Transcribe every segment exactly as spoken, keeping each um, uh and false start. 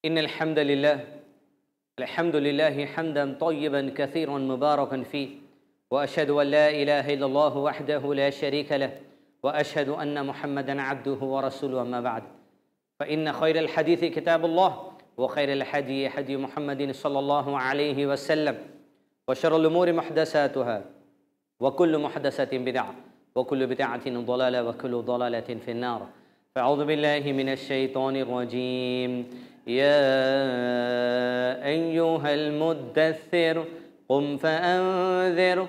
إن الحمد لله الحمد لله حمدا طيبا كثيرا مباركا فيه، وأشهد أن لا إله إلا الله وحده لا شريك له، وأشهد أن محمدا عبده ورسوله. أما بعد، فإن خير الحديث كتاب الله، وخير الحدي حدي محمد صلى الله عليه وسلم، وشر الأمور محدثاتها، وكل محدثة بدعة، وكل بدعة ضلالة، وكل ضلالة في النار. فأعوذ بالله من الشيطان الرجيم. يا أيها المدثر قم فأنذر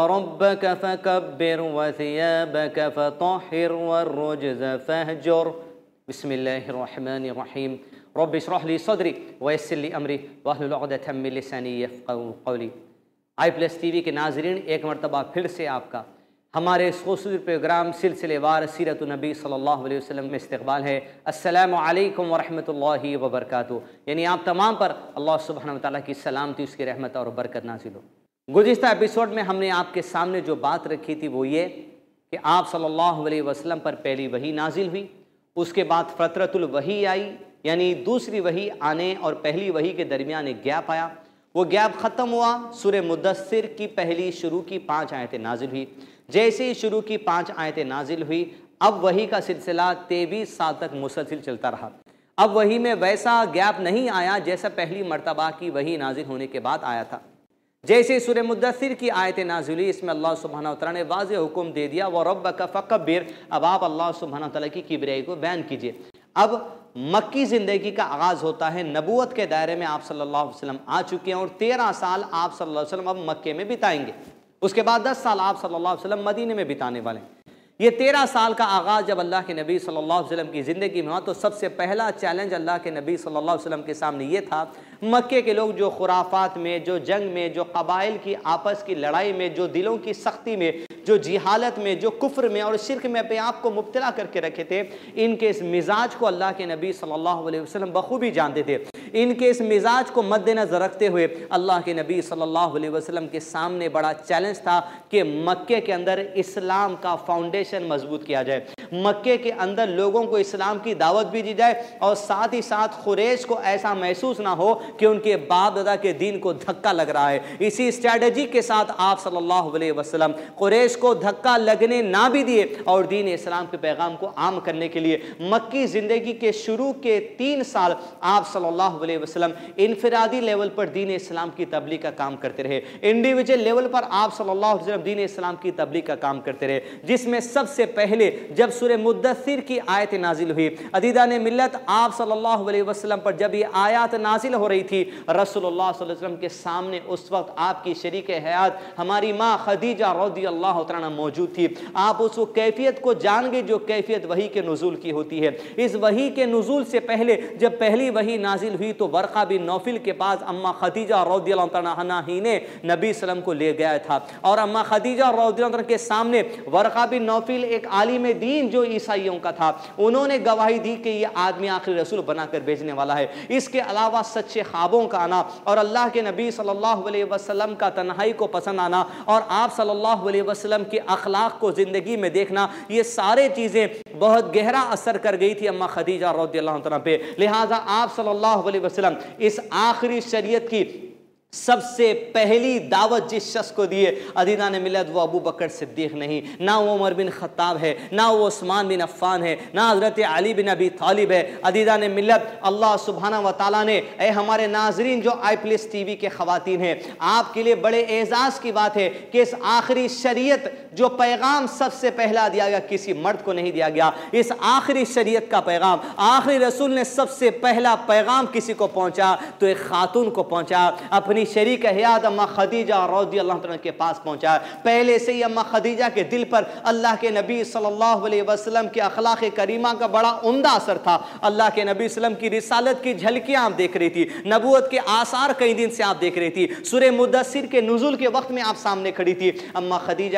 وربك فكبر وثيابك فطهر والرجز فاهجر. بسم الله الرحمن الرحيم. رب اشرح لي صدري ويسر لي أمري واحلل عقدة من لساني يفقهوا قولي. آئی پلس ٹی وی کے ناظرین، ایک مرتبہ پھر سے آپ کا ہمارے اس خصوصی پروگرام سلسلے وار سیرت النبی صلی اللہ علیہ وسلم میں استقبال ہے. السلام علیکم ورحمۃ اللہ وبرکاتہ. یعنی آپ تمام پر اللہ سبحانہ وتعالیٰ کی سلامتی، اس کی رحمت اور برکت نازل ہو. گزشتہ ایپیسوڈ میں ہم نے آپ کے سامنے جو بات رکھی تھی وہ یہ کہ آپ صلی اللہ علیہ وسلم پر پہلی وحی نازل ہوئی، اس کے بعد فترۃ الوحی آئی، یعنی دوسری وحی آنے اور پہلی وحی کے درمیان ایک گیپ آیا. وہ گیپ ختم ہوا، سورہ مدثر کی پہلی شروع کی پانچ آیتیں نازل ہوئی. جیسے ہی شروع کی پانچ آیتیں نازل ہوئی، اب وحی کا سلسلہ تیئیس سال تک مسلسل چلتا رہا. اب وحی میں ویسا گیپ نہیں آیا جیسا پہلی مرتبہ کی وحی نازل ہونے کے بعد آیا تھا. جیسے سورہ مدثر کی آیتیں نازل ہوئی، اس میں اللہ سبحانہ وتعالیٰ نے واضح حکم دے دیا وَرَبَّكَ فَكَبِّرْ. اب آپ اللہ سبحانہ وتعالیٰ کی کبریائی کو بیان کیجئے. اب مکی زندگی کا آغاز ہوتا ہے. نبوت کے دائرے میں آپ صلی اللہ علیہ وسلم آ چکے ہیں اور تیرہ سال آپ صلی اللہ علیہ وسلم اب مکے میں بتائیں گے. اس کے بعد دس سال آپ صلی اللہ علیہ وسلم مدینے میں بتانے والے ہیں. یہ تیرہ سال کا آغاز جب اللہ کے نبی صلی اللہ علیہ وسلم کی زندگی میں ہوا تو سب سے پہلا چیلنج اللہ کے نبی صلی اللہ علیہ وسلم کے سامنے یہ تھا، مکے کے لوگ جو خرافات میں، جو جنگ میں، جو قبائل کی آپس کی لڑائی میں، جو دلوں کی سختی میں، جو جہالت میں، جو کفر میں اور شرک میں اپنے آپ کو مبتلا کر کے رکھے تھے، ان کے اس مزاج کو اللہ کے نبی صلی اللہ علیہ وسلم بخوبی جانتے تھے. ان کے اس مزاج کو مد نظر رکھتے ہوئے اللہ کے نبی صلی اللہ علیہ وسلم کے سامنے بڑا چیلنج تھا کہ مکے کے اندر اسلام کا فاؤنڈیشن مضبوط کیا جائے، مکے کے اندر لوگوں کو اسلام کی دعوت بھی دی جائے اور ساتھ ہی ساتھ قریش کو ایسا محسوس نہ ہو کہ ان کے باپ دادا کے دین کو دھکا لگ رہا ہے. اسی اسٹریٹجی کے ساتھ آپ صلی اللہ علیہ وسلم قریش کو دھکا لگنے نہ بھی دیے اور دین اسلام کے پیغام کو عام کرنے کے لیے مکی زندگی کے شروع کے تین سال آپ صلی اللہ علیہ وسلم انفرادی لیول پر دین اسلام کی تبلیغ کا کام کرتے رہے. انڈیویجول لیول پر آپ صلی اللہ علیہ وسلم دین اسلام کی تبلیغ کا کام کرتے رہے، جس میں سب سے پہلے جب سورہ مدثر کی آیت نازل ہوئی، عزیزان ملت، آپ صلی اللہ علیہ وسلم پر جب یہ آیات نازل ہو رہی تھی، رسول اللہ صلی اللہ علیہ وسلم کے سامنے اس وقت آپ کی شریک حیات ہماری ماں خدیجہ رضی اللہ تعالیٰ موجود تھی. آپ اس کیفیت کو جان گے جو کیفیت وحی کے نزول کی ہوتی ہے. اس وحی کے نزول سے پہلے جب پہلی وحی نازل ہوئی تو ورقہ بن نوفل کے پاس اماں خدیجہ رضی اللہ عنہا ہی نے نبی صلی اللہ علیہ وسلم کو لے گیا تھا اور اماں خدیجہ رضی اللہ عنہ کے سامنے ورقہ بن نوفل ایک عالم دین جو عیسائیوں کا تھا، انہوں نے گواہی دی کہ یہ آدمی آخری رسول بنا کر بھیجنے والا ہے. اس کے علاوہ سچے خوابوں کا آنا اور اللہ کے نبی صلی اللہ علیہ وسلم کا تنہائی کو پسند آنا اور آپ صلی اللہ علیہ وسلم کے اخلاق کو زندگی میں دیکھنا، یہ سارے چیزیں بہت گہرا اثر کر گئی تھی اماں خدیجہ رضی اللہ عنہ پہ. لہٰذا آپ صلی اللہ علیہ وسلم اس آخری شریعت کی سب سے پہلی دعوت جس شخص کو دیے، عزیزان ملت، وہ ابو بکر صدیق نہیں، نہ وہ عمر بن خطاب ہے، نہ وہ عثمان بن عفان ہے، نہ حضرت علی بن ابی طالب ہے. عزیزان ملت، اللہ سبحانہ وتعالیٰ نے، اے ہمارے ناظرین جو آئی پلس ٹی وی کے خواتین ہیں، آپ کے لیے بڑے اعزاز کی بات ہے کہ اس آخری شریعت جو پیغام سب سے پہلا دیا گیا کسی مرد کو نہیں دیا گیا. اس آخری شریعت کا پیغام آخری رسول نے سب سے پہلا پیغام کسی کو پہنچا تو ایک خاتون کو پہنچا، اپنی شریک حیات اماں خدیجہ رضی اللہ عنہ کے پاس پہنچا. پہلے سے ہی اماں خدیجہ کے دل پر اللہ کے نبی صلی اللہ علیہ وسلم کے اخلاق کریمہ کا بڑا عمدہ اثر تھا. اللہ کے نبی صلی اللہ علیہ وسلم کی رسالت کی جھلکیاں آپ دیکھ رہی تھی، نبوت کے آثار کئی دن سے آپ دیکھ رہی تھی. سورہ مدثر کے نزول کے وقت میں آپ سامنے کھڑی تھی. اماں خدیجہ کے سامنے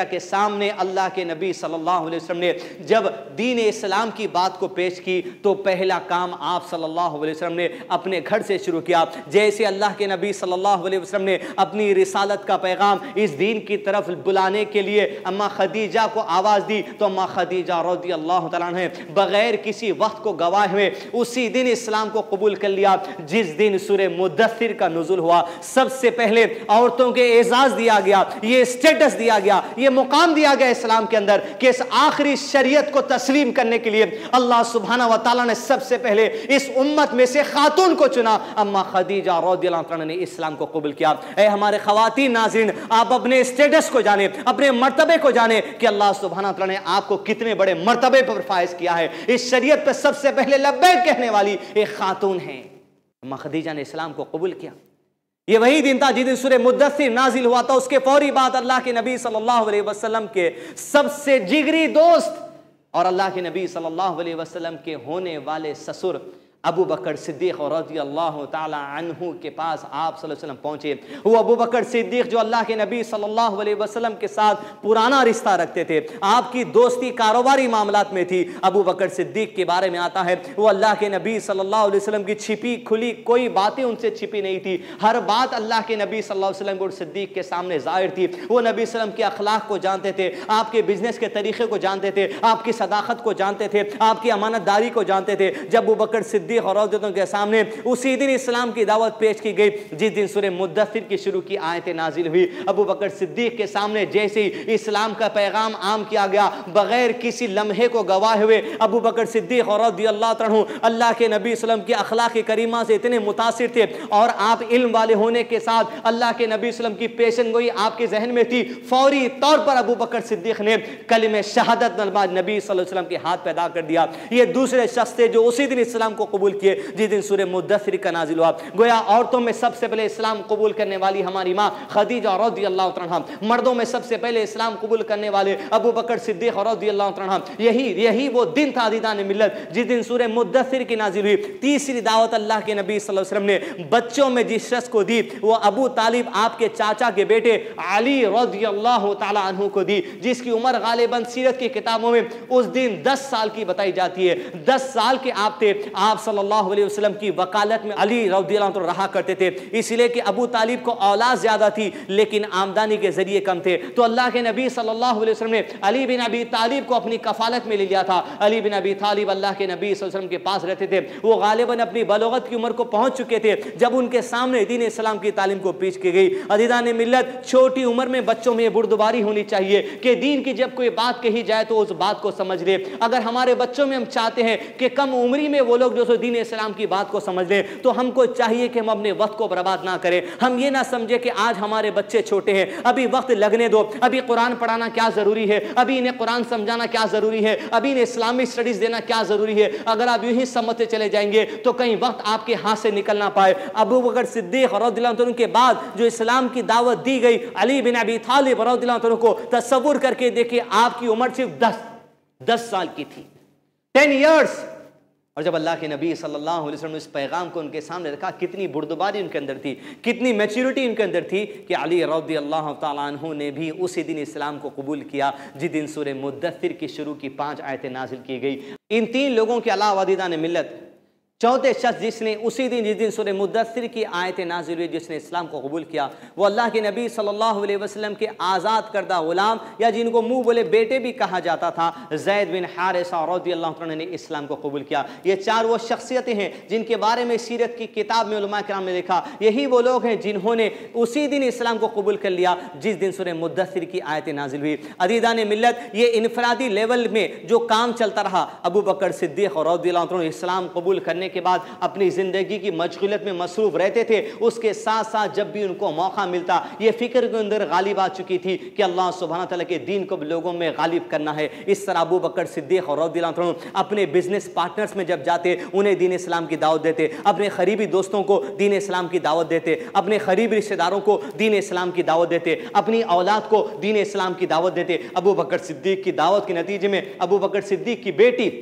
سامنے اللہ کے نبی صلی اللہ علیہ وسلم نے جب دین اسلام کی بات کو پیش کی تو پہلا کام آپ صلی اللہ علیہ وسلم نے اپنے گھر سے شروع کیا. جیسے اللہ کے نبی صلی اللہ علیہ وسلم نے اپنی رسالت کا پیغام اس دین کی طرف بلانے کے لیے اماں خدیجہ کو آواز دی تو اماں خدیجہ رضی اللہ تعالیٰ عنہ بغیر کسی وقت کو گوائے ہوئے اسی دن اسلام کو قبول کر لیا جس دن سورہ مدثر کا نزول ہوا. سب سے پہلے عورتوں کے اعزاز دیا گیا, یہ اسٹیٹس دیا گیا, یہ مقام دیا گیا اسلام کے اندر کہ اس آخری شریعت کو تسلیم کرنے کے لیے اللہ سبحانہ و تعالیٰ نے سب سے پہلے اس امت میں سے خاتون کو چنا. اماں خدیجہ رضی اللہ عنہ نے اسلام کو قبول کیا. اے ہمارے خواتین ناظرین, آپ اپنے اسٹیٹس کو جانیں, اپنے مرتبے کو جانیں کہ اللہ سبحانہ و تعالیٰ نے آپ کو کتنے بڑے مرتبے پر فائز کیا ہے. اس شریعت پہ سب سے پہلے لبیک کہنے والی ایک خاتون ہیں. اماں خدیجہ نے اسلام کو قبول کیا. یہ وہی دن تھا جس دن سورہ مدثر نازل ہوا تھا. اس کے فوری بعد اللہ کے نبی صلی اللہ علیہ وسلم کے سب سے جگری دوست اور اللہ کے نبی صلی اللہ علیہ وسلم کے ہونے والے سسر ابو بکر صدیق رضی اللہ تعالی عنہ کے پاس آپ صلی اللہ علیہ وسلم پہنچے. وہ ابو بکر صدیق جو اللہ کے نبی صلی اللہ علیہ وسلم کے ساتھ پرانا رشتہ رکھتے تھے, آپ کی دوستی کاروباری معاملات میں تھی. ابو بکر صدیق کے بارے میں آتا ہے وہ اللہ کے نبی صلی اللہ علیہ وسلم کی چھپی کھلی کوئی باتیں ان سے چھپی نہیں تھی. ہر بات اللہ کے نبی صلی اللہ علیہ وسلم اور صدیق کے سامنے ظاہر تھی. وہ نبی صلی اللہ علیہ وسلم کے اخلاق کو جانتے تھے, آپ کے بزنس کے طریقے کو جانتے تھے, آپ کی صداقت کو جانتے تھے, آپ کی امانت داری کو جانتے تھے. جب ابو بکر صدیق اور کے سامنے اسی دن اسلام کی دعوت پیش کی گئی جس دن سورہ مدثر کی شروع کی آیتیں نازل ہوئی. ابو بکر صدیق کے سامنے جیسے ہی اسلام کا پیغام عام کیا گیا بغیر کسی لمحے کو گواہ ہوئے ابو بکر صدیق رضی اللہ عنہ اللہ کے نبی صلی اللہ علیہ وسلم کی اخلاق کریمہ سے اتنے متاثر تھے اور آپ علم والے ہونے کے ساتھ اللہ کے نبی صلی اللہ علیہ وسلم کی پیشن گوئی آپ کے ذہن میں تھی. فوری طور پر ابو بکر صدیق نے کلمہ شہادت نبی صلی اللہ علیہ وسلم کے ہاتھ پیدا کر دیا. یہ دوسرے شخص تھے جو اسی دن اسلام کو قبول کیے جس دن سورہ مدثر کا نازل ہوا. گویا عورتوں میں سب سے پہلے اسلام قبول کرنے والی ہماری ماں خدیجہ رضی اللہ عنہا, مردوں میں سب سے پہلے اسلام قبول کرنے والے ابو بکر صدیق رضی اللہ عنہ. یہی یہی وہ دن تھا عزیزان ملت جس دن سورہ مدثر کی نازل ہوئی. تیسری دعوت اللہ کے نبی صلی اللہ علیہ وسلم نے بچوں میں جس شخص کو دی وہ ابو طالب آپ کے چاچا کے بیٹے علی رضی اللہ تعالی عنہ کو دی, جس کی عمر غالباً سیرت کی کتابوں میں اس دن دس سال کی بتائی جاتی ہے. دس سال کے آپ تھے. آپ صلی اللہ علیہ وسلم کی وکالت میں علی رضی اللہ عنہ رہا کرتے تھے, اس لیے کہ ابو طالب کو اولاد زیادہ تھی لیکن آمدنی کے ذریعے کم تھے. تو اللہ کے نبی صلی اللہ علیہ وسلم نے علی بن ابی طالب کو اپنی کفالت میں لے لیا تھا. علی بن ابی طالب اللہ کے نبی صلی اللہ علیہ وسلم کے پاس رہتے تھے. وہ غالباً اپنی بلوغت کی عمر کو پہنچ چکے تھے جب ان کے سامنے دین اسلام کی تعلیم کو پیش کی گئی. عزیزان ملت, چھوٹی عمر میں بچوں میں بردباری ہونی چاہیے کہ دین کی جب کوئی بات کہی جائے تو اس بات کو سمجھ لے. اگر ہمارے بچوں میں ہم چاہتے ہیں کہ کم عمری میں وہ لوگ جو سو دین اسلام کی بات کو سمجھ لیں تو ہم کو چاہیے کہ ہم اپنے وقت کو برباد نہ کریں. ہم یہ نہ سمجھے کہ آج ہمارے بچے چھوٹے ہیں, ابھی وقت لگنے دو, ابھی قرآن پڑھانا کیا ضروری ہے, ابھی انہیں قرآن سمجھانا کیا ضروری ہے, ابھی انہیں اسلامی اسٹڈیز دینا کیا ضروری ہے. اگر آپ یوں ہی سمجھتے چلے جائیں گے تو کہیں وقت آپ کے ہاتھ سے نکل نہ پائے. ابو بکر صدیق رضی اللہ عنہ کے بعد جو اسلام کی دعوت دی گئی علی بن ابی طالب رضی اللہ عنہ کو تصور کر کے دیکھیں آپ کی عمر صرف دس دس سال کی تھی, ٹین ایئرس. اور جب اللہ کے نبی صلی اللہ علیہ وسلم نے اس پیغام کو ان کے سامنے رکھا کتنی بردباری ان کے اندر تھی, کتنی میچورٹی ان کے اندر تھی کہ علی رضی اللہ تعالیٰ عنہ نے بھی اسی دن اسلام کو قبول کیا جس دن سورہ مدثر کی شروع کی پانچ آیتیں نازل کی گئی. ان تین لوگوں کے علاوہ عزیزان ملت چوتھے شخص جس نے اسی دن جس دن سورہ مدثر کی آیتیں نازل ہوئی جس نے اسلام کو قبول کیا وہ اللہ کے نبی صلی اللہ علیہ وسلم کے آزاد کردہ غلام یا جن کو منہ بولے بیٹے بھی کہا جاتا تھا زید بن حارثہ رضی اللہ عنہ نے اسلام کو قبول کیا. یہ چار وہ شخصیتیں ہیں جن کے بارے میں سیرت کی کتاب میں علماء کرام نے لکھا. یہی وہ لوگ ہیں جنہوں نے اسی دن اسلام کو قبول کر لیا جس دن سورہ مدثر کی آیتیں نازل ہوئی. عزیزان ملت, یہ انفرادی لیول میں جو کام چلتا رہا, ابو بکر صدیق رضی اللہ عنہ اسلام قبول کرنے کے بعد اپنی زندگی کی مشغولیت میں مصروف رہتے تھے. اس کے ساتھ ساتھ جب بھی ان کو موقع ملتا یہ فکر کے اندر غالب آ چکی تھی کہ اللہ سبحانہ تعالیٰ کے دین کو لوگوں میں غالب کرنا ہے. اس طرح ابو بکر صدیق رضی اللہ عنہ اپنے بزنس پارٹنرز میں جب جاتے انہیں دین اسلام کی دعوت دیتے, اپنے قریبی دوستوں کو دین اسلام کی دعوت دیتے, اپنے قریبی رشتہ داروں کو دین اسلام کی دعوت دیتے, اپنی اولاد کو دین اسلام کی دعوت دیتے. ابو بکر صدیق کی دعوت کے نتیجے میں ابو بکر صدیق کی بیٹی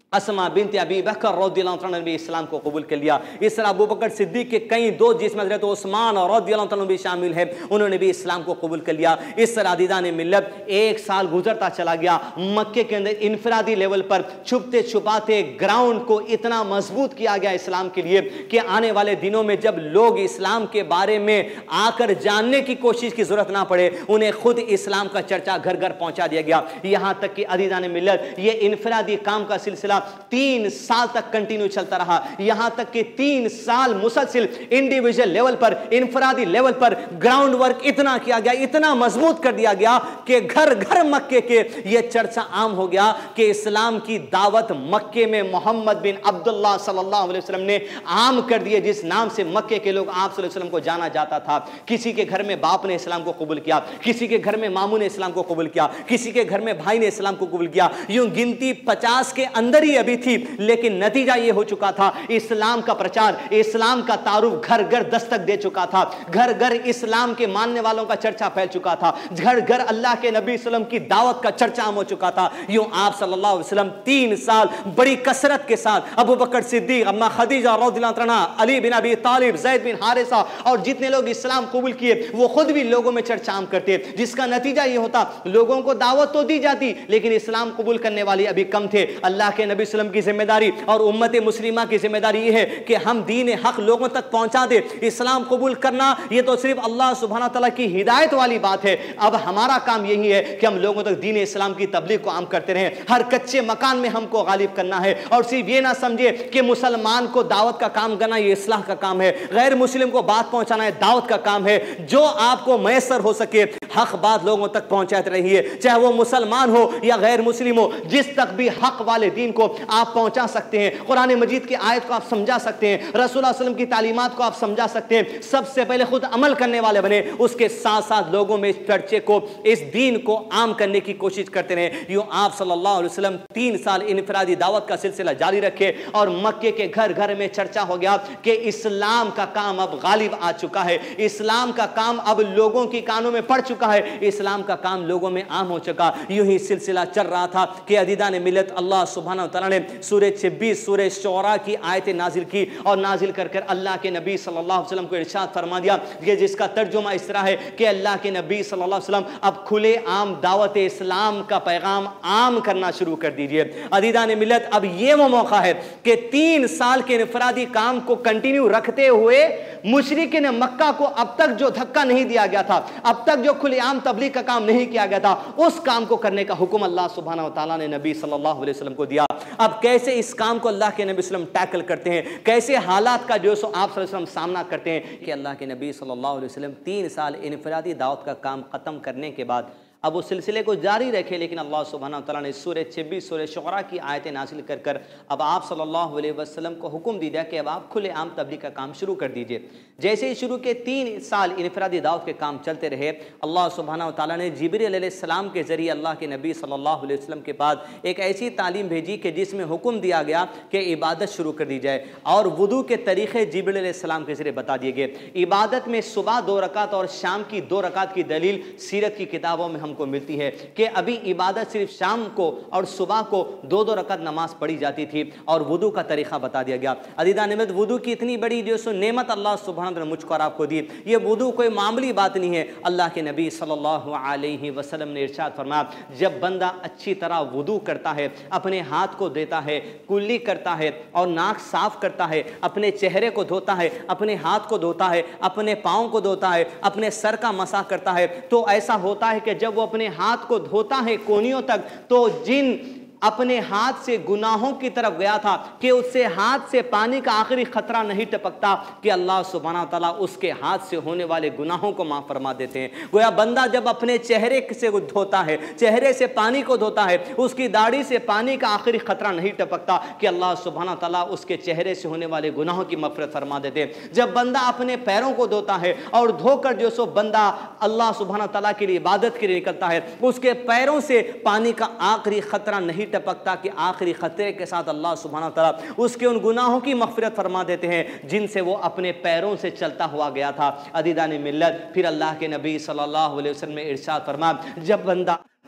اسما بنت ابی بکر رضی اللہ عنہ نے بھی اسلام کو قبول کر لیا۔ اس طرح ابو بکر صدیق کے کئی دوست جس میں حضرت عثمان رضی اللہ عنہ بھی شامل ہے، انہوں نے بھی اسلام کو قبول کر لیا۔ اس طرح عزیزان ملت ایک سال گزرتا چلا گیا، مکے کے اندر انفرادی لیول پر چھپتے چھپاتے گراؤنڈ کو اتنا مضبوط کیا گیا اسلام کے لیے کہ آنے والے دنوں میں جب لوگ اسلام کے بارے میں آ کر جاننے کی کوشش کی ضرورت نہ پڑے، انہیں خود اسلام کا چرچا گھر گھر پہنچا دیا گیا۔ یہاں تک کہ عزیزان ملت یہ انفرادی کام کا سلسلہ تین سال تک کنٹینیو چلتا رہا، یہاں تک کہ تین سال مسلسل انڈیویجل لیول پر، انفرادی لیول پر گراؤنڈ ورک اتنا کیا گیا، اتنا مضبوط کر دیا گیا کہ گھر گھر مکے کے یہ چرچا عام ہو گیا کہ اسلام کی دعوت مکے میں محمد بن عبداللہ صلی اللہ علیہ وسلم نے عام کر دیے، جس نام سے مکے کے لوگ آپ صلی اللہ علیہ وسلم کو جانا جاتا تھا۔ کسی کے گھر میں باپ نے اسلام کو قبول کیا، کسی کے گھر میں ماموں نے اسلام کو قبول کیا، کسی کے گھر میں بھائی نے اسلام کو قبول کیا، یوں گنتی پچاس کے اندر ہی ابھی تھی، لیکن نتیجہ یہ ہو چکا تھا اسلام کا پرچار، اسلام کا تعارف گھر گھر دستک دے چکا تھا، گھر گھر اسلام کے ماننے والوں کا چرچا پھیل چکا تھا، گھر گھر اللہ کے نبی صلی اللہ علیہ وسلم کی دعوت کا چرچا عام ہو چکا تھا۔ یوں آپ صلی اللہ علیہ وسلم تین سال بڑی کثرت کے ساتھ ابو بکر صدیق، اما خدیجہ رضی اللہ عنہا، علی بن ابی طالب، زید بن حارثہ اور جتنے لوگ اسلام قبول کیے وہ خود بھی لوگوں میں چرچا عام کرتے، جس کا نتیجہ یہ ہوتا لوگوں کو دعوت تو دی جاتی لیکن اسلام قبول کرنے والے ابھی کم تھے۔ اللہ کے نبی صلی اللہ علیہ وسلم کی ذمہ داری اور امت مسلمہ کی ذمہ داری یہ ہے کہ ہم دین حق لوگوں تک پہنچا دے۔ اسلام قبول کرنا یہ تو صرف اللہ سبحانہ تعالیٰ کی ہدایت والی بات ہے، اب ہمارا کام یہی ہے کہ ہم لوگوں تک دین اسلام کی تبلیغ کو عام کرتے رہیں، ہر کچے مکان میں ہم کو غالب کرنا ہے، اور صرف یہ نہ سمجھے کہ مسلمان کو دعوت کا کام کرنا یہ اصلاح کا کام ہے، غیر مسلم کو بات پہنچانا ہے دعوت کا کام ہے۔ جو آپ کو میسر ہو سکے حق بات لوگوں تک پہنچاتے رہیے، چاہے وہ مسلمان ہو یا غیر مسلم ہو، جس تک بھی حق والے دین کو آپ پہنچا سکتے ہیں، قرآن مجید کی آیت کو آپ سمجھا سکتے ہیں، رسول اللہ صلی اللہ علیہ وسلم کی تعلیمات کو آپ سمجھا سکتے ہیں، سب سے پہلے خود عمل کرنے والے بنے، اس کے ساتھ ساتھ لوگوں میں اس چرچے کو، اس دین کو عام کرنے کی کوشش کرتے رہے۔ یوں آپ صلی اللہ علیہ وسلم تین سال انفرادی دعوت کا سلسلہ جاری رکھے اور مکے کے گھر گھر میں چرچا ہو گیا کہ اسلام کا کام اب غالب آ چکا ہے، اسلام کا کام اب لوگوں کی کانوں میں پڑ چکا ہے، اسلام کا کام لوگوں میں عام ہو چکا۔ یوں ہی سلسلہ چل رہا تھا کہ عزیزان ملت اللہ سبحانہ وتعالیٰ نے سورہ چھبیس سورہ شعراء کی آیتیں نازل کی، اور نازل کر کر اللہ کے نبی صلی اللہ علیہ وسلم کو ارشاد فرما دیا کہ جس کا ترجمہ اس طرح ہے کہ اللہ کے نبی صلی اللہ علیہ وسلم اب کھلے عام دعوت اسلام کا پیغام عام کرنا شروع کر دیجئے۔ عزیزان ملت اب یہ وہ موقع ہے کہ تین سال کے انفرادی کام کو کنٹینیو رکھتے ہوئے مشرکین مکہ کو اب تک جو دھکا نہیں دیا گیا تھا، اب تک جو کھلے عام تبلیغ کا کام نہیں کیا گیا تھا، اس کام کو کرنے کا حکم اللہ سبحانہ وتعالیٰ نے نبی صلی اللہ علیہ وسلم کو دیا۔ اب کیسے اس کام کو اللہ کے نبی صلی اللہ علیہ وسلم ٹیکل کرتے ہیں، کیسے حالات کا جو سو آپ صلی اللہ علیہ وسلم سامنا کرتے ہیں کہ اللہ کے نبی صلی اللہ علیہ وسلم تین سال انفرادی دعوت کا کام ختم کرنے کے بعد اب وہ سلسلے کو جاری رکھے، لیکن اللہ سبحانہ وتعالیٰ نے سورہ چھبیس سورہ شعراء کی آیتیں نازل کر کر اب آپ صلی اللہ علیہ وسلم کو حکم دی دیا کہ اب آپ کھلے عام تبلیغ کا کام شروع کر دیجئے۔ جیسے ہی شروع کے تین سال انفرادی دعوت کے کام چلتے رہے، اللہ سبحانہ وتعالیٰ نے جبریل علیہ السلام کے ذریعے اللہ کے نبی صلی اللہ علیہ وسلم کے بعد ایک ایسی تعلیم بھیجی کہ جس میں حکم دیا گیا کہ عبادت شروع کر دی جائے، اور وضو کے طریقے جبریل علیہ السلام کے ذریعے بتا دیے گئے۔ عبادت میں صبح دو رکعت اور شام کی دو رکعت کی دلیل سیرت کی کتابوں میں ہم کو ملتی ہے کہ ابھی عبادت صرف شام کو اور صبح کو دو دو رکعت نماز پڑھی جاتی تھی، اور وضو کا طریقہ بتا دیا گیا۔ عزیزان نعمت وضو کی اتنی بڑی جو سو نعمت اللہ سبحانہ وتعالیٰ نے مجھ کو اور آپ کو دی، یہ وضو کوئی معمولی بات نہیں ہے۔ اللہ کے نبی صلی اللہ علیہ وسلم نے ارشاد فرمایا جب بندہ اچھی طرح وضو کرتا ہے، اپنے ہاتھ کو دیتا ہے، کلی کرتا ہے اور ناک صاف کرتا ہے، اپنے چہرے کو دھوتا ہے، اپنے ہاتھ کو دھوتا ہے، اپنے پاؤں کو دھوتا ہے، اپنے سر کا مسح کرتا ہے، تو ایسا ہوتا ہے کہ جب وہ اپنے ہاتھ کو دھوتا ہے کونیوں تک، تو جن اپنے ہاتھ سے گناہوں کی طرف گیا تھا کہ اس سے ہاتھ سے پانی کا آخری خطرہ نہیں ٹپکتا کہ اللہ سبحانہ وتعالیٰ اس کے ہاتھ سے ہونے والے گناہوں کو معاف فرما دیتے ہیں۔ گویا بندہ جب اپنے چہرے سے دھوتا ہے، چہرے سے پانی کو دھوتا ہے، اس کی داڑھی سے پانی کا آخری خطرہ نہیں ٹپکتا کہ اللہ سبحانہ وتعالیٰ اس کے چہرے سے ہونے والے گناہوں کی مغفرت فرما دیتے ہیں۔ جب بندہ اپنے پیروں کو دھوتا ہے اور دھو کر جو سو بندہ اللہ سبحانہ وتعالیٰ کے لیے عبادت کے لیے نکلتا ہے، اس کے پیروں سے پانی کا آخری خطرہ نہیں ٹپکتا کہ آخری خطرے کے ساتھ اللہ سبحانہ تعالیٰ اس کے ان گناہوں کی مغفرت فرما دیتے ہیں جن سے وہ اپنے پیروں سے چلتا ہوا گیا تھا۔ عزیزان ملت، پھر اللہ کے نبی صلی اللہ علیہ وسلم نے ارشاد فرمایا جب بندہ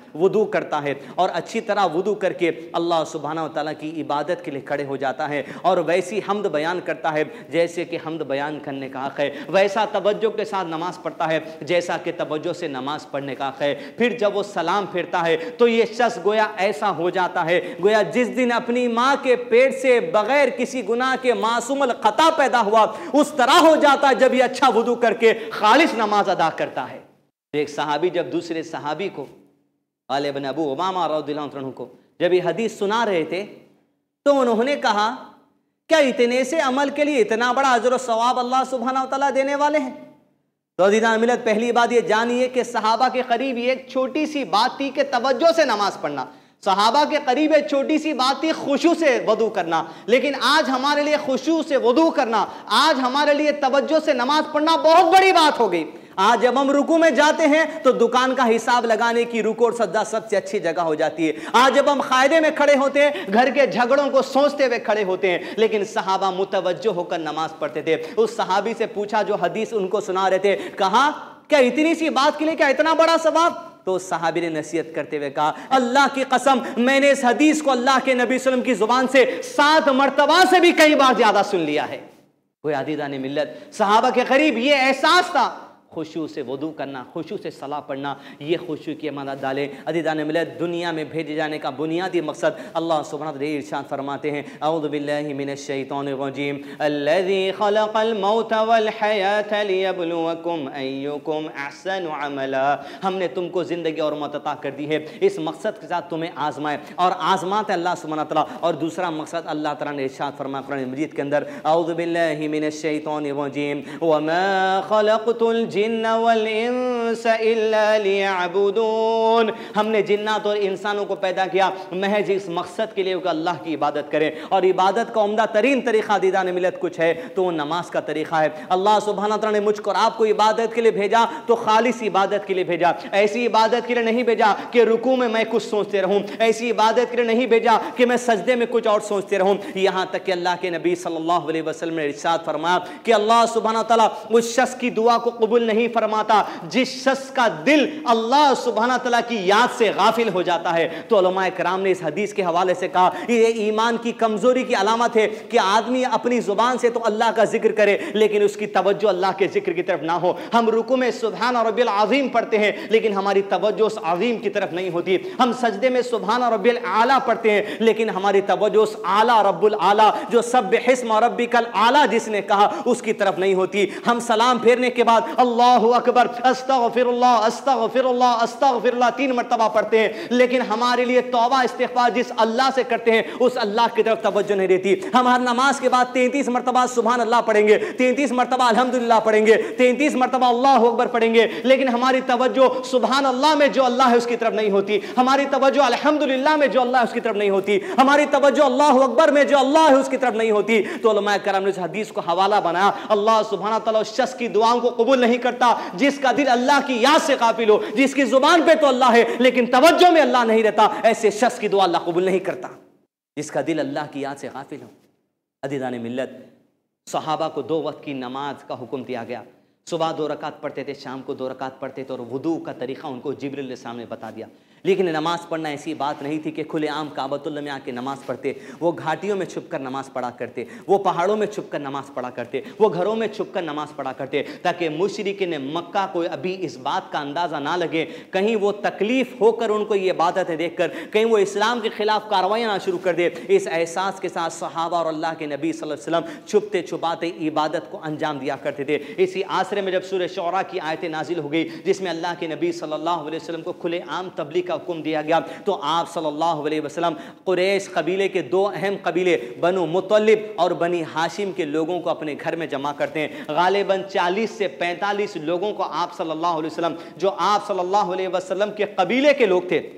وضو کرتا ہے اور اچھی طرح وضو کر کے اللہ سبحانہ و تعالیٰ کی عبادت کے لیے کھڑے ہو جاتا ہے اور ویسی حمد بیان کرتا ہے جیسے کہ حمد بیان کرنے کا حق ہے، ویسا توجہ کے ساتھ نماز پڑھتا ہے جیسا کہ توجہ سے نماز پڑھنے کا حق ہے، پھر جب وہ سلام پھرتا ہے تو یہ شخص گویا ایسا ہو جاتا ہے گویا جس دن اپنی ماں کے پیٹ سے بغیر کسی گناہ کے معصوم الخطا پیدا ہوا اس طرح ہو جاتا ہے جب یہ اچھا وضو کر کے خالص نماز ادا کرتا ہے۔ ایک صحابی جب دوسرے صحابی کو غالب بن ابو امامہ رضی اللہ عنہ کو جب یہ حدیث سنا رہے تھے تو انہوں نے کہا کیا اتنے سے عمل کے لیے اتنا بڑا اجر و ثواب اللہ سبحانہ وتعالیٰ دینے والے ہیں؟ تو عزیزان ملت پہلی بات یہ جانیے کہ صحابہ کے قریب یہ ایک چھوٹی سی بات تھی کہ توجہ سے نماز پڑھنا، صحابہ کے قریب ایک چھوٹی سی بات تھی خشوع سے وضو کرنا، لیکن آج ہمارے لیے خشوع سے وضو کرنا، آج ہمارے لیے توجہ سے نماز پڑھنا بہت بڑی بات ہو گئی۔ آج جب ہم رکوع میں جاتے ہیں تو دکان کا حساب لگانے کی رکوع اور سجدہ سب سے اچھی جگہ ہو جاتی ہے، آج جب ہم قاعدے میں کھڑے ہوتے ہیں گھر کے جھگڑوں کو سوچتے ہوئے کھڑے ہوتے ہیں، لیکن صحابہ متوجہ ہو کر نماز پڑھتے تھے۔ اس صحابی سے پوچھا جو حدیث ان کو سنا رہے تھے، کہا کیا اتنی سی بات کے لیے کیا اتنا بڑا ثواب؟ تو اس صحابی نے نصیحت کرتے ہوئے کہا اللہ کی قسم میں نے اس حدیث کو اللہ کے نبی صلی اللہ علیہ وسلم کی زبان سے سات مرتبہ سے بھی کئی بار زیادہ سن لیا ہے۔ کوئی عزیزان ملت صحابہ کے قریب یہ احساس تھا خشوع سے وضو کرنا، خشوع سے صلاح پڑھنا، یہ خشوع کی امانت ڈالیں۔ عزیزان ملت دنیا میں بھیجے جانے کا بنیادی مقصد اللہ سبحانہ وتعالی ارشاد فرماتے ہیں اعوذ باللہ من الشیطان الرجیم الذی خلق الموت والحیاۃ لیبلوکم ایکم احسن عملا، ہم نے تم کو زندگی اور موت عطا کر دی ہے اس مقصد کے ساتھ تمہیں آزمائے اور آزماتے اللہ سبحانہ وتعالی، اور دوسرا مقصد اللہ تعالیٰ نے ارشاد فرمایا قرآن مجید کے اندر اعوذ باللہ من الشیطان الرجیم وما خلقت الجن والانس الا لیعبدون، ہم نے جنات اور انسانوں کو پیدا کیا محض اس مقصد کے لیے کہ اللہ کی عبادت کریں، اور عبادت کا عمدہ ترین طریقہ عزیزان ملت کچھ ہے تو وہ نماز کا طریقہ ہے۔ اللہ سبحانہ تعالیٰ نے مجھ کو اور آپ کو عبادت کے لیے بھیجا تو خالص عبادت کے لیے بھیجا، ایسی عبادت کے لیے نہیں بھیجا کہ رکوع میں میں کچھ سوچتے رہوں، ایسی عبادت کے لیے نہیں بھیجا کہ میں سجدے میں کچھ اور سوچتے رہوں، یہاں تک کہ اللہ کے نبی صلی اللہ علیہ وسلم نے ارشاد فرمایا کہ اللہ سبحانہ تعالیٰ اس شخص کی دعا کو قبول نہیں فرماتا جس شخص کا دل اللہ سبحانہ تعالیٰ کی یاد سے غافل ہو جاتا ہے۔ تو علماء کرام نے اس حدیث کے حوالے سے کہا یہ ایمان کی کمزوری کی علامت ہے کہ آدمی اپنی زبان سے تو اللہ کا ذکر کرے لیکن اس کی توجہ اللہ کے ذکر کی طرف نہ ہو۔ ہم رکوع میں سبحان ربی العظیم پڑھتے ہیں لیکن ہماری توجہ اس عظیم کی طرف نہیں ہوتی، ہم سجدے میں سبحان ربی الاعلیٰ پڑھتے ہیں لیکن ہماری توجہ اس اعلیٰ رب الاعلیٰ جو سبح اسم ربک الاعلیٰ جس نے کہا اس کی طرف نہیں ہوتی۔ ہم سلام پھیرنے کے بعد اللہ اکبر استغفر اللہ استغفر اللہ استغفر اللہ تین مرتبہ پڑھتے ہیں لیکن ہمارے لیے توبہ استغفار جس اللہ سے کرتے ہیں اس اللہ کی طرف توجہ نہیں رہتی۔ ہم ہر نماز کے بعد تینتیس مرتبہ سبحان اللہ پڑھیں گے، تینتیس مرتبہ الحمدللہ پڑھیں گے، تینتیس مرتبہ اللہ اکبر پڑھیں گے لیکن ہماری توجہ سبحان اللہ میں جو اللہ ہے اس کی طرف نہیں ہوتی، ہماری توجہ الحمدللہ میں جو اللہ ہے اس کی طرف نہیں ہوتی، ہماری توجہ اللہ اکبر میں جو اللہ ہے اس کی طرف نہیں ہوتی۔ تو علماء کرام نے اس حدیث کو حوالہ بنایا اللہ سبحانہ تعالیٰ اس شخص کی دعاؤں کو قبول نہیں کرتا جس کا دل اللہ کی یاد سے غافل ہو، جس کی زبان پہ تو اللہ ہے لیکن توجہ میں اللہ نہیں رہتا، ایسے شخص کی دعا اللہ قبول نہیں کرتا جس کا دل اللہ کی یاد سے غافل ہو۔ عزیزان ملت صحابہ کو دو وقت کی نماز کا حکم دیا گیا، صبح دو رکعت پڑھتے تھے، شام کو دو رکعت پڑھتے تھے، اور وضو کا طریقہ ان کو جبریل علیہ السلام نے بتا دیا۔ لیکن نماز پڑھنا ایسی بات نہیں تھی کہ کھلے عام کعبۃ اللہ میں آ کے نماز پڑھتے، وہ گھاٹیوں میں چھپ کر نماز پڑھا کرتے، وہ پہاڑوں میں چھپ کر نماز پڑھا کرتے، وہ گھروں میں چھپ کر نماز پڑھا کرتے تاکہ مشرکین مکہ کو ابھی اس بات کا اندازہ نہ لگے، کہیں وہ تکلیف ہو کر ان کو یہ عبادتیں دیکھ کر کہیں وہ اسلام کے خلاف کارروائیاں نہ شروع کر دے۔ اس احساس کے ساتھ صحابہ اور اللہ کے نبی صلی اللہ علیہ وسلم چھپتے چھپاتے عبادت کو انجام دیا کرتے تھے۔ اسی آسرے میں جب سورہ شعراء کی آیتیں نازل ہو گئی جس میں اللہ کے نبی صلی اللہ علیہ وسلم کو کھلے عام تبلیغ کا حکم دیا گیا تو آپ صلی اللہ علیہ وسلم قریش قبیلے کے دو اہم قبیلے بنو مطلب اور بنی ہاشم کے لوگوں کو اپنے گھر میں جمع کرتے ہیں۔ غالباً چالیس سے پینتالیس لوگوں کو آپ صلی اللہ علیہ وسلم جو آپ صلی اللہ علیہ وسلم کے قبیلے کے لوگ تھے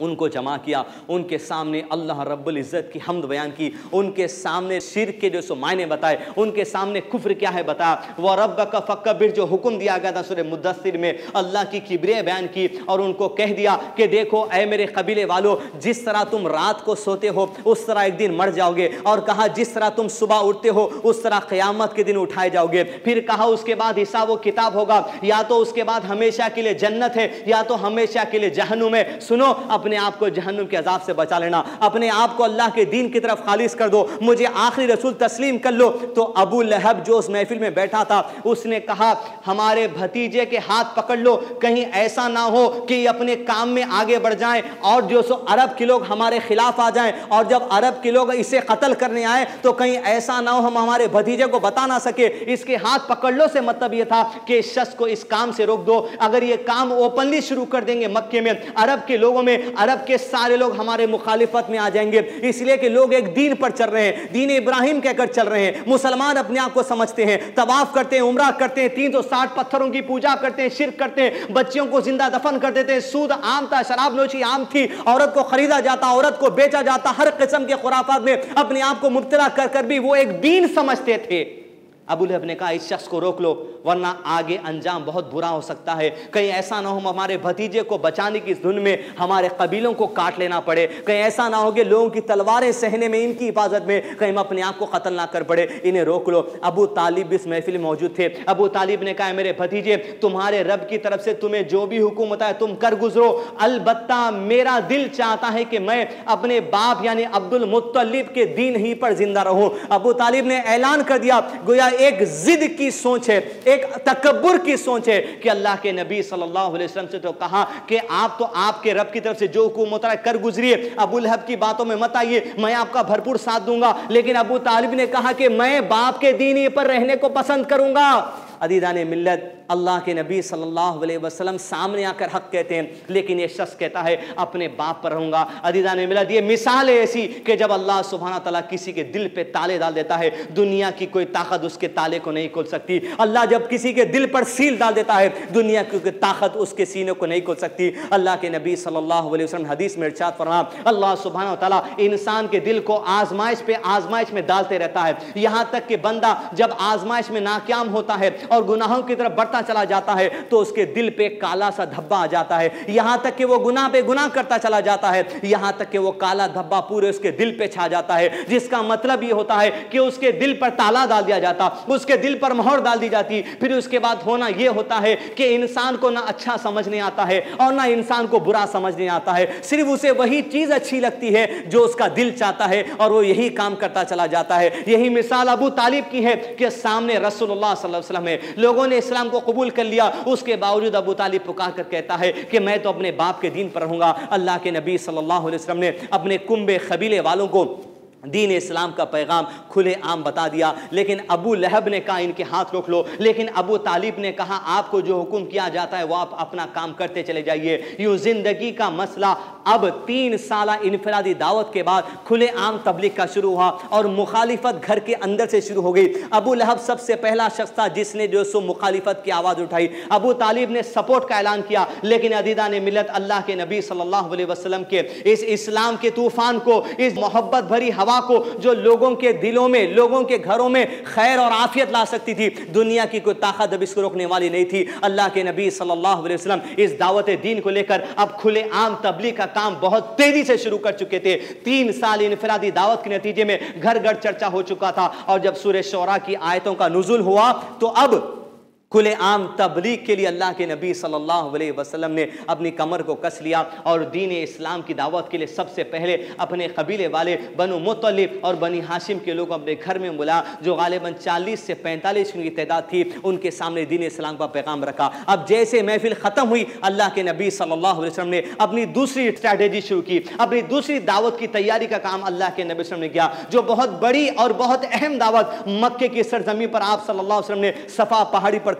ان کو جمع کیا، ان کے سامنے اللہ رب العزت کی حمد بیان کی، ان کے سامنے شرک کے جو سو معنی بتائے، ان کے سامنے کفر کیا ہے بتایا، وَرَبَّكَ فَكَبِّرْ جو حکم دیا گیا تھا سورہ مدثر میں، اللہ کی کبریائی بیان کی اور ان کو کہہ دیا کہ دیکھو اے میرے قبیلے والو، جس طرح تم رات کو سوتے ہو اس طرح ایک دن مر جاؤ گے، اور کہا جس طرح تم صبح اٹھتے ہو اس طرح قیامت کے دن اٹھائے جاؤ گے، پھر کہا اس کے بعد حساب و کتاب ہوگا، یا تو اس کے بعد ہمیشہ کے لیے جنت ہے یا تو ہمیشہ کے لیے جہنم ہے۔ سنو، اپنے آپ کو جہنم کے عذاب سے بچا لینا، اپنے آپ کو اللہ کے دین کی طرف خالص کر دو، مجھے آخری رسول تسلیم کر لو۔ تو ابو لہب جو اس محفل میں بیٹھا تھا اس نے کہا ہمارے بھتیجے کے ہاتھ پکڑ لو، کہیں ایسا نہ ہو کہ یہ اپنے کام میں آگے بڑھ جائیں اور جو سو عرب کے لوگ ہمارے خلاف آ جائیں، اور جب عرب کے لوگ اسے قتل کرنے آئے تو کہیں ایسا نہ ہو ہم ہمارے بھتیجے کو بتا نہ سکے۔ اس کے ہاتھ پکڑ لو سے مطلب یہ تھا کہ اس شخص کو اس کام سے روک دو، اگر یہ کام اوپنلی شروع کر دیں گے مکے میں، عرب کے لوگوں میں، عرب کے سارے لوگ ہمارے مخالفت میں آ جائیں گے، اس لیے کہ لوگ ایک دین پر چل رہے ہیں، دین ابراہیم کہہ کر چل رہے ہیں، مسلمان اپنے آپ کو سمجھتے ہیں، طواف کرتے ہیں، عمرہ کرتے ہیں، تین سو ساٹھ پتھروں کی پوجا کرتے ہیں، شرک کرتے ہیں، بچیوں کو زندہ دفن کر دیتے ہیں، سود عام تھا، شراب نوشی عام تھی، عورت کو خریدا جاتا، عورت کو بیچا جاتا، ہر قسم کے خرافات میں اپنے آپ کو مبتلا کر کر بھی وہ ایک دین سمجھتے تھے۔ ابو لہب نے کہا اس شخص کو روک لو ورنہ آگے انجام بہت برا ہو سکتا ہے، کہیں ایسا نہ ہو ہمارے بھتیجے کو بچانے کی دھن میں ہمارے قبیلوں کو کاٹ لینا پڑے، کہیں ایسا نہ ہو کہ لوگوں کی تلواریں سہنے میں، ان کی حفاظت میں کہیں ہم اپنے آپ کو قتل نہ کر پڑے، انہیں روک لو۔ ابو طالب بھی اس محفل میں موجود تھے۔ ابو طالب نے کہا میرے بھتیجے، تمہارے رب کی طرف سے تمہیں جو بھی حکم ہوتا ہے تم کر گزرو، البتہ میرا دل چاہتا ہے کہ میں اپنے باپ یعنی عبد المطلب کے دین ہی پر زندہ رہوں۔ ابو طالب نے اعلان کر دیا، گویا ایک ضد کی سوچ ہے، ایک تکبر کی سوچ ہے کہ اللہ کے نبی صلی اللہ علیہ وسلم سے تو کہا کہ آپ تو آپ کے رب کی طرف سے جو حکم ہوتا ہے کر گزریے، ابو لہب کی باتوں میں مت آئیے، میں آپ کا بھرپور ساتھ دوں گا۔ لیکن ابو طالب نے کہا کہ میں باپ کے دین ہی پر رہنے کو پسند کروں گا۔ عزیزان ملت، اللہ کے نبی صلی اللہ علیہ وسلم سامنے آ کر حق کہتے ہیں، لیکن یہ شخص کہتا ہے اپنے باپ پر رہوں گا۔ عزیزان ملت، یہ مثال ہے ایسی کہ جب اللہ سبحانہ تعالیٰ کسی کے دل پہ تالے ڈال دیتا ہے، دنیا کی کوئی طاقت اس کے تالے کو نہیں کھول سکتی۔ اللہ جب کسی کے دل پر سیل ڈال دیتا ہے، دنیا کی کوئی طاقت اس کے سینے کو نہیں کھول سکتی۔ اللہ کے نبی صلی اللہ علیہ وسلم حدیث میں ارشاد فرمایا، اللہ سبحانہ تعالیٰ انسان کے دل کو آزمائش پہ آزمائش میں ڈالتے رہتا ہے، یہاں تک کہ بندہ جب آزمائش میں ناکام ہوتا ہے اور گناہوں کی طرف بڑھتا چلا جاتا ہے تو اس کے دل پہ کالا سا دھبا آ جاتا ہے، یہاں تک کہ وہ گناہ پہ گناہ کرتا چلا جاتا ہے، یہاں تک کہ وہ کالا دھبا پورے اس کے دل پہ چھا جاتا ہے، جس کا مطلب یہ ہوتا ہے کہ اس کے دل پر تالا ڈال دیا جاتا، اس کے دل پر مہر ڈال دی جاتی۔ پھر اس کے بعد ہونا یہ ہوتا ہے کہ انسان کو نہ اچھا سمجھنے آتا ہے اور نہ انسان کو برا سمجھنے آتا ہے، صرف اسے وہی چیز اچھی لگتی ہے جو اس کا دل چاہتا ہے اور وہ یہی کام کرتا چلا جاتا ہے۔ یہی مثال ابو طالب کی ہے کہ سامنے رسول اللہ صلی اللہ علیہ وسلم ہے، لوگوں نے اسلام کو قبول کر لیا، اس کے باوجود ابو طالب پکار کر کہتا ہے کہ میں تو اپنے باپ کے دین پر رہوں گا۔ اللہ کے نبی صلی اللہ علیہ وسلم نے اپنے کنبے قبیلے والوں کو دین اسلام کا پیغام کھلے عام بتا دیا، لیکن ابو لہب نے کہا ان کے ہاتھ روک لو، لیکن ابو طالب نے کہا آپ کو جو حکم کیا جاتا ہے وہ آپ اپنا کام کرتے چلے جائیے۔ یوں زندگی کا مسئلہ اب تین سالہ انفرادی دعوت کے بعد کھلے عام تبلیغ کا شروع ہوا اور مخالفت گھر کے اندر سے شروع ہو گئی۔ ابو لہب سب سے پہلا شخص تھا جس نے جو سو مخالفت کی آواز اٹھائی، ابو طالب نے سپورٹ کا اعلان کیا، لیکن عزیزان ملت، اللہ کے نبی صلی اللہ علیہ وسلم کے اس اسلام کے طوفان کو، اس محبت بھری ہوا کو جو لوگوں کے دلوں میں، لوگوں کے گھروں میں خیر اور عافیت لا سکتی تھی، دنیا کی کوئی طاقت اب اس کو روکنے والی نہیں تھی۔ اللہ کے نبی صلی اللہ علیہ وسلم اس دعوت دین کو لے کر اب کھلے عام تبلیغ کا کام بہت تیزی سے شروع کر چکے تھے۔ تین سال انفرادی دعوت کے نتیجے میں گھر گھر چرچا ہو چکا تھا، اور جب سورہ شعراء کی آیتوں کا نزول ہوا تو اب کھلے عام تبلیغ کے لیے اللہ کے نبی صلی اللہ علیہ وسلم نے اپنی کمر کو کس لیا اور دین اسلام کی دعوت کے لیے سب سے پہلے اپنے قبیلے والے بنو مطلب اور بنی ہاشم کے لوگ اپنے گھر میں بلا، جو غالباً چالیس سے پینتالیس کی تعداد تھی، ان کے سامنے دین اسلام کا پیغام رکھا۔ اب جیسے محفل ختم ہوئی، اللہ کے نبی صلی اللہ علیہ وسلم نے اپنی دوسری اسٹریٹجی شروع کی، اپنی دوسری دعوت کی تیاری کا کام اللہ کے نبی صلی اللہ علیہ وسلم نے کیا، جو بہت بڑی اور بہت اہم دعوت مکے کی سرزمین پر آپ صلی اللہ علیہ وسلم نے صفا پہاڑی پر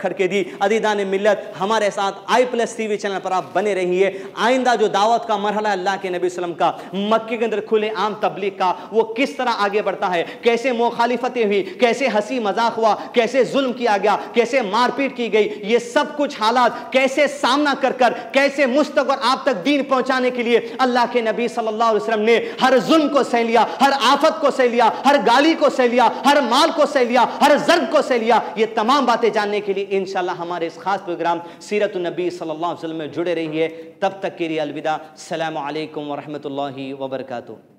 پکڑ کے دی۔ عزیزان ملت، ہمارے ساتھ I plus T V channel پر آپ بنے رہیے۔ آئندہ جو دعوت کا مرحلہ اللہ کے نبی صلی اللہ علیہ وسلم کا مکے کے اندر کھلے عام تبلیغ کا، وہ کس طرح آگے بڑھتا ہے، کیسے مخالفتیں ہوئی، کیسے ہنسی مذاق ہوا، کیسے ظلم کیا گیا، کیسے مار پیٹ کی گئی، یہ سب کچھ حالات کیسے سامنا کر کر کیسے مستقبل آپ تک دین پہنچانے کے لیے اللہ کے نبی صلی اللہ علیہ وسلم نے ہر ظلم کو سہ لیا، ہر آفت کو سہ لیا، ہر گالی کو سہ لیا، ہر مال کو سہ لیا، ہر ضرب کو سہ لیا۔ یہ تمام باتیں جاننے کے لیے انشاءاللہ ہمارے اس خاص پروگرام سیرت النبی صلی اللہ علیہ وسلم میں جڑے رہیے۔ تب تک کے لیے الوداع۔ السلام علیکم ورحمۃ اللہ وبرکاتہ۔